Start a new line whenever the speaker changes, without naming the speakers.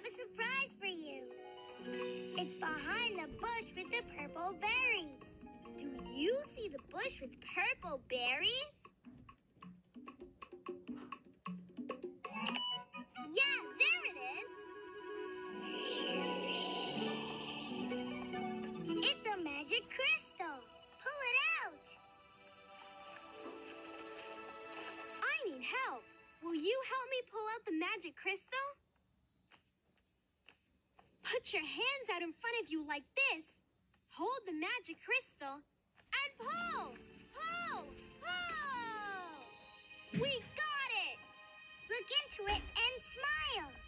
have a surprise for you. It's behind the bush with the purple berries. Do you see the bush with purple berries? Yeah, there it is. It's a magic crystal. Pull it out.
I need help. Will you help me pull out the magic crystal? Put your hands out in front of you like this. Hold the magic crystal and pull! Pull! Pull! We got it!
Look into it and smile.